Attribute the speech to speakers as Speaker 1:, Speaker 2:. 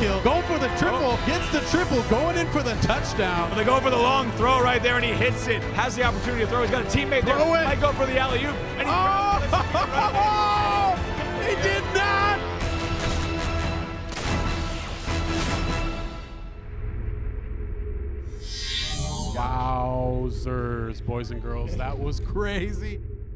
Speaker 1: kill, going for the triple, gets the triple, going in for the touchdown.
Speaker 2: They go for the long throw right there, and he hits it. Has the opportunity to throw. He's got a teammate there.
Speaker 1: Throw it.
Speaker 2: Might go for the alley-oop. And
Speaker 1: He did not! Wowzers, boys and girls, that was crazy.